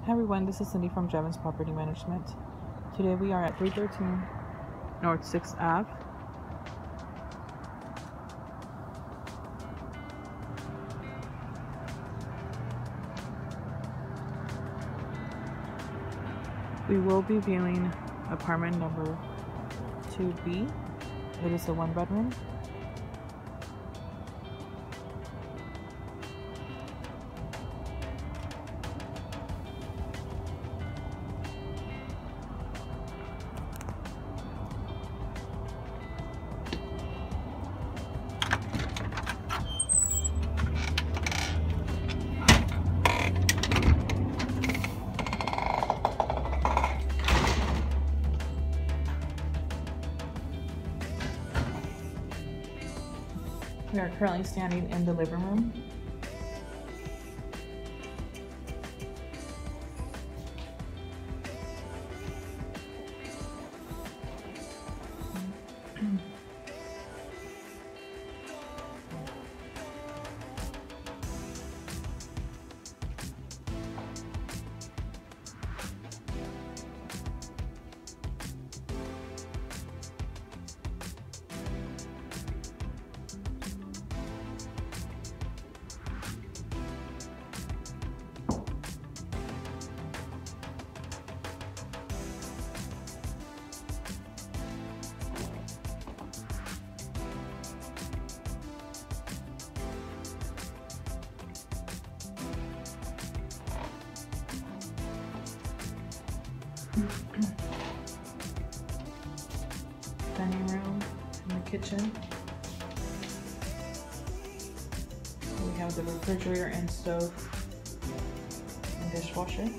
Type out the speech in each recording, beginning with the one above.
Hi everyone, this is Cindy from Jevons Property Management. Today we are at 313 North 6th Ave. We will be viewing apartment number 2B. It is a one-bedroom. We are currently standing in the living room. Dining room and the kitchen. We have the refrigerator and stove and dishwasher.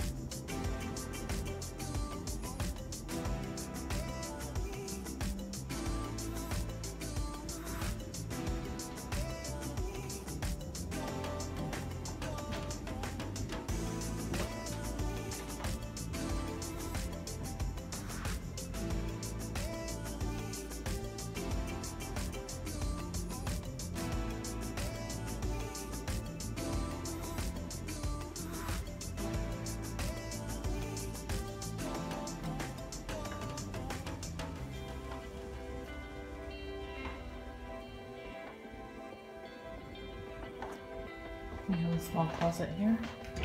We have a small closet here.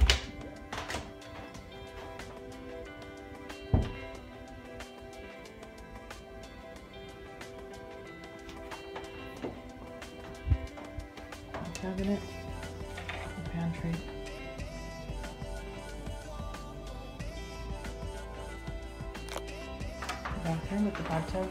A cabinet, a pantry. A bathroom with the bathtub.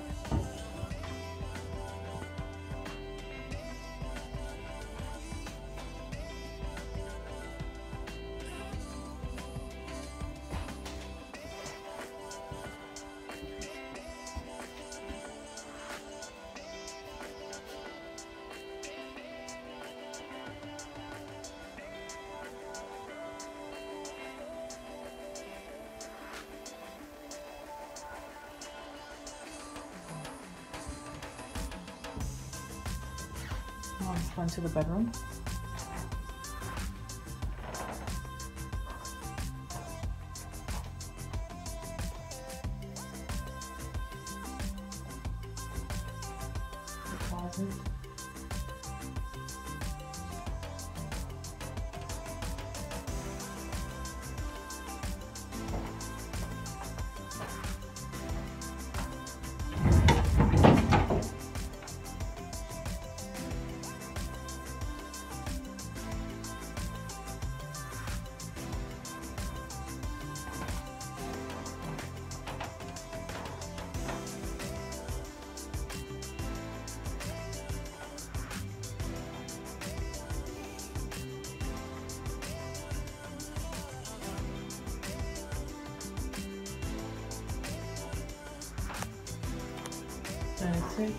Now let's go into the bedroom. The closet. That's it.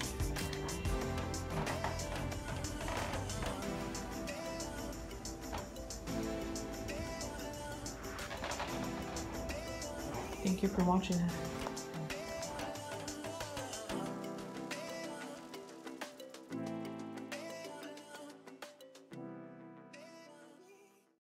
Thank you for watching.